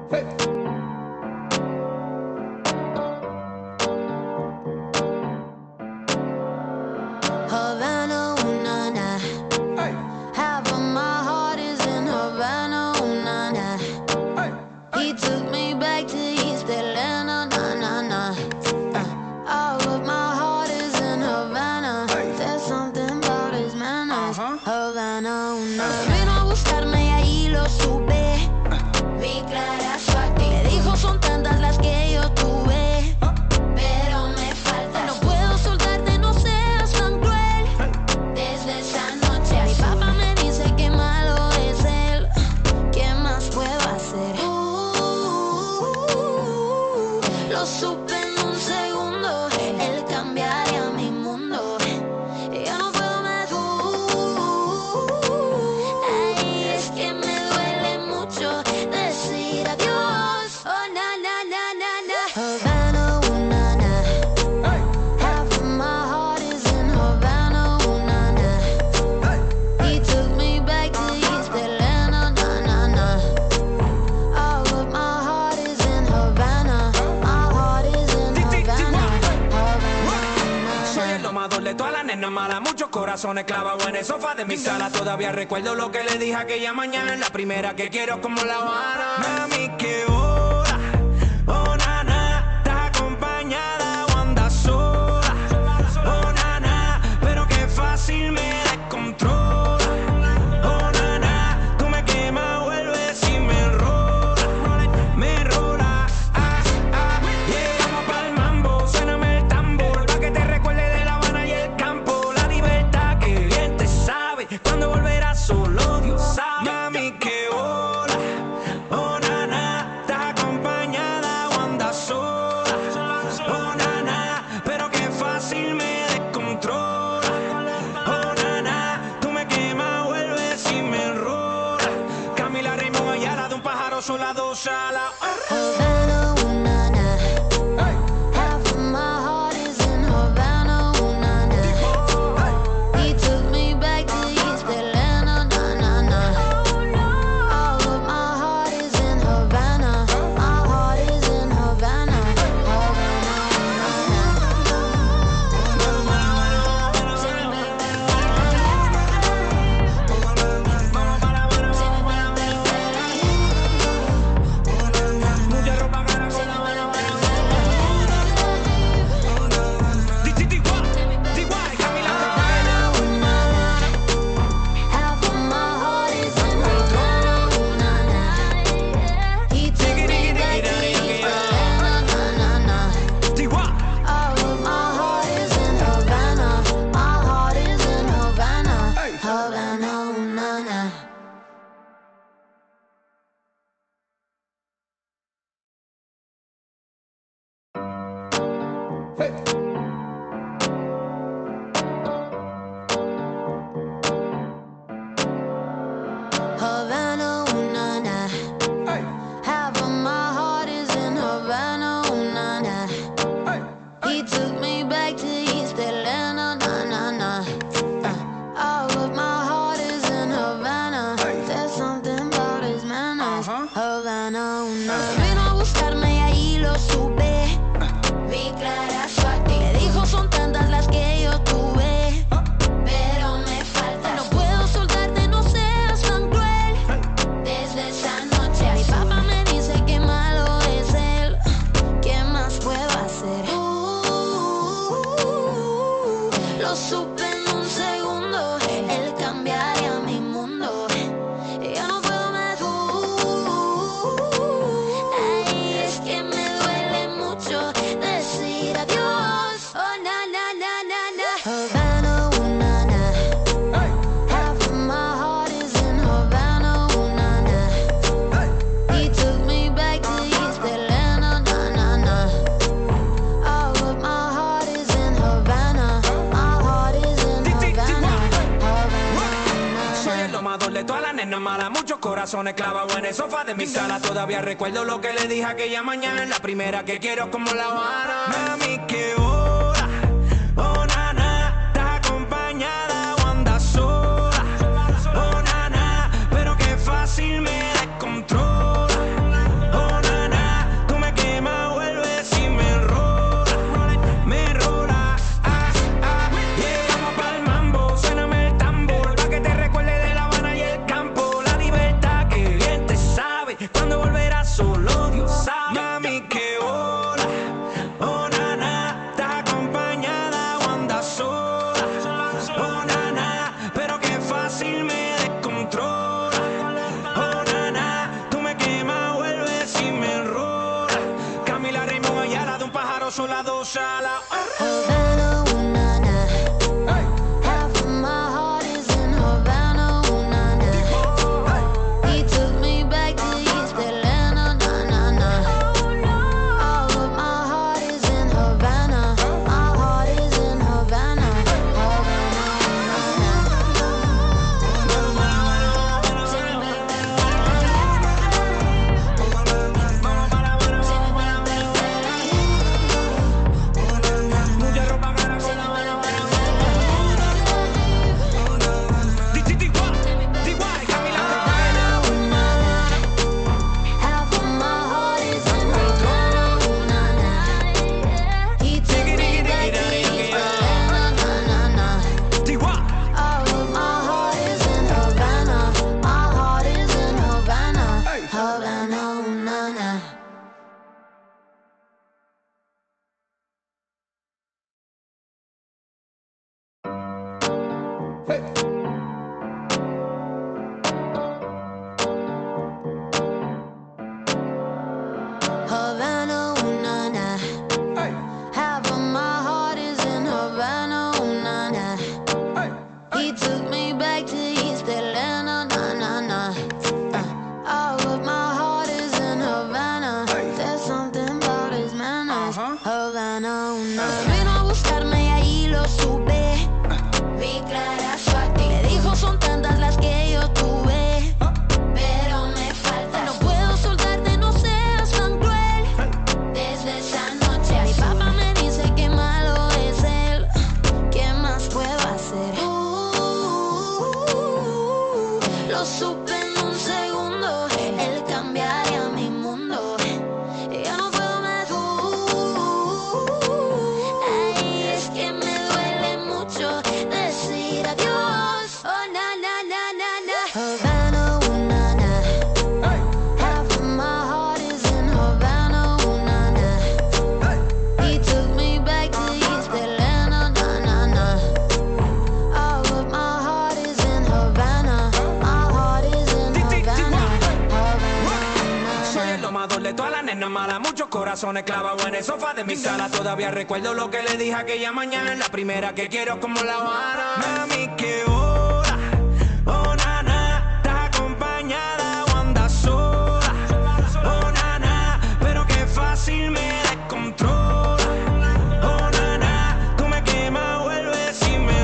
Havana, ooh, na, na. Half of my heart is in Havana, ooh, na, na. He took me back to East Atlanta, na, na, na. All of my heart is in Havana. There's something about his manners. Havana, ooh, na, na. Vino a buscarme y ahí lo supe. Vi clara su actitud. Me dijo son tantas las que yo tuve, pero me falta. No puedo soltarte, no seas tan cruel. Desde esa noche mi papá me dice que malo es él. ¿Qué más puedo hacer? Lo supe en un segundo. Él cambiaría mi mundo. Yo no puedo más. Ay, es que me duele mucho decir adiós. Oh, na, na, na, na, na. Havana, ooh, na, na. Half of my heart is in Havana, ooh, na, na. He took me back to East Atlanta, na, na, na. All of my heart is in Havana. My heart is in Havana. Soy el domador de todas las nenas malas, muchos corazones clavados en el sofá de mi sala. Todavía recuerdo lo que le dije aquella mañana, la primera que quiero como La Habana. Mami, qué hora, oh nana, estás acompañada o andas sola. Oh nana, pero qué fácil me descontrola. Oh nana, tú me quemas, vuelves y me rola, Llegamos pa'l mambo, suéname el tambor, pa' que te recuerde de La Habana y el campo. La libertad que bien te sabe, cuando volverás solo Dios sabe. Mami, qué hola, oh nana, estás acompañada o andas sola. Oh nana, pero qué fácil me descontrola. Oh nana, tú me quemas, vuelves y me enrola. Camila Raymond Ayala, de un pájaro sola, dos alas. Havana, ooh, na, na. Half of my heart is in Havana, ooh, na, na. He took me back to East Atlanta, na, na, na. All of my heart is in Havana. My heart is in Havana. Havana, Mucha ropa cara con La Habana. DY, Camila Raymond. half of my heart is in Havana, ooh, na, na. He took me back to East Atlanta, na, na, na. DY. All of my heart is in Havana. My heart is in Havana. Havana, ooh, na, na. Havana, ooh, na, na. Half of my heart is in Havana, ooh, na, na. He took me back to East Atlanta, na, na, na. All of my heart is in Havana. There's something about his manners. Havana, ooh, na, na. Vino a buscarme y ahí lo supe. Vi clara su actitud. Me dijo son tantas las que yo tuve, pero me falta. No puedo soltarte, no seas tan cruel. Desde esa noche mi papá me dice que malo es él. ¿Qué más puedo hacer? Lo supe en un segundo. Él cambiaría mi mundo. Yo no puedo más. Ay, es que me duele mucho decir adiós. Oh, na, na, na, na, na. Havana, ooh, na, na. Half of my heart is in Havana, ooh, na, na. He took me back to East Atlanta, na, na, na. All of my heart is in Havana. My heart is in Havana. Havana, Soy el domador de todas las nenas malas, muchos corazones clavados en el sofá de mi sala. Todavía recuerdo lo que le dije aquella mañana, la primera que quiero como La Habana. Mami, qué hora, oh nana, estás acompañada o andas sola. Oh nana, pero qué fácil me descontrola. Oh son las 2 a la Havana, ooh, na, na. Half of my heart is in Havana, ooh, na, na. He took me back to East Atlanta, na, na, na. All of my heart is in Havana. My heart is in Havana. Havana, ooh, na, mucha ropa cara. DY, Camila. half of my heart is in Havana, ooh, na, na. He took me back to East Atlanta, na, na, na. DY. All of my heart is in Havana. My heart is in Havana. Havana, ooh, na, na. Havana, ooh, na, na. Half of my heart is in Havana, ooh, na, na. He took me back to East Atlanta, na, na, na. All of my heart is in Havana. There's something about his manners. Havana, ooh, na, na. Vino a buscarme y ahí lo supe. Vi clara su actitud. Me dijo son tantas las que yo tuve, pero me falta. No puedo soltarte, no seas tan cruel. Desde esa noche mi papá me dice que malo es él. ¿Qué más puedo hacer? Lo supe en un segundo. Él cambiaría mi mundo. Ya no puedo más. Ay, es que me duele mucho decir adiós. Oh, na, na, na, na, na. Havana, ooh, na, na. Half of my heart is in Havana, ooh, na, na. He took me back to East Atlanta, na, na, na. All of my heart is in Havana. My heart is in Havana. Havana, Soy na, el na. domador de todas las nenas malas, muchos corazones clavados en el sofá de mi sala. Todavía recuerdo lo que le dije aquella mañana. La primera que quiero como La Habana. Mami, qué hora, oh nana, estás acompañada o andas sola. Oh nana, pero qué fácil me descontrola. Oh nana, tú me quemas, vuelves y me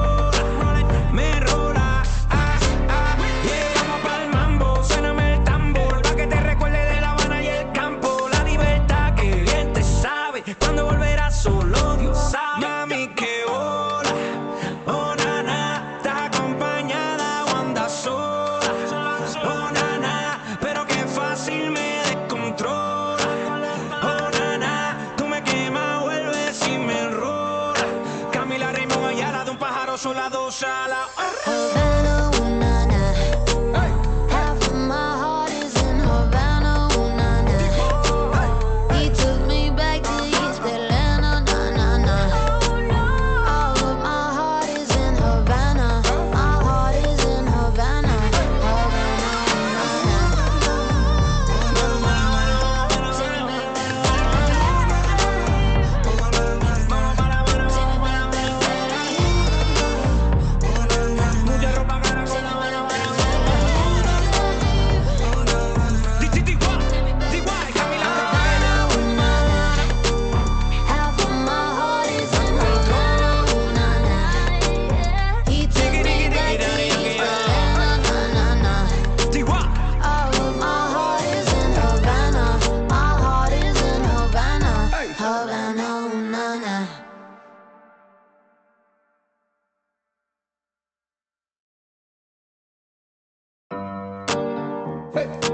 rola, yeah. Vamos pa'l mambo, suéname el tambor, pa' que te recuerde de La Habana y el campo. La libertad que bien te sabe, cuando volverás solo Dios sabe. Mami, qué hola, oh nana, estás acompañada o andas sola. Oh nana, pero qué fácil me descontrola. Oh nana, tú me quemas, vuelves y me enrola. Camila Raymond Ayala, de un pájaro son las 2 a la Havana, ooh, na, na. Half of my heart is in Havana, ooh, na, na. He took me back to East Atlanta, na, na, na. All of my heart is in Havana. My heart is in Havana. Havana, mucha ropa cara. DY, Camila. ooh, na, na. Half of my heart is in Havana, ooh, na, na. He took me back to East Atlanta, na, na, na. DY. All of my heart is in Havana. My heart is in Havana. Havana, ooh, na, na. Hey.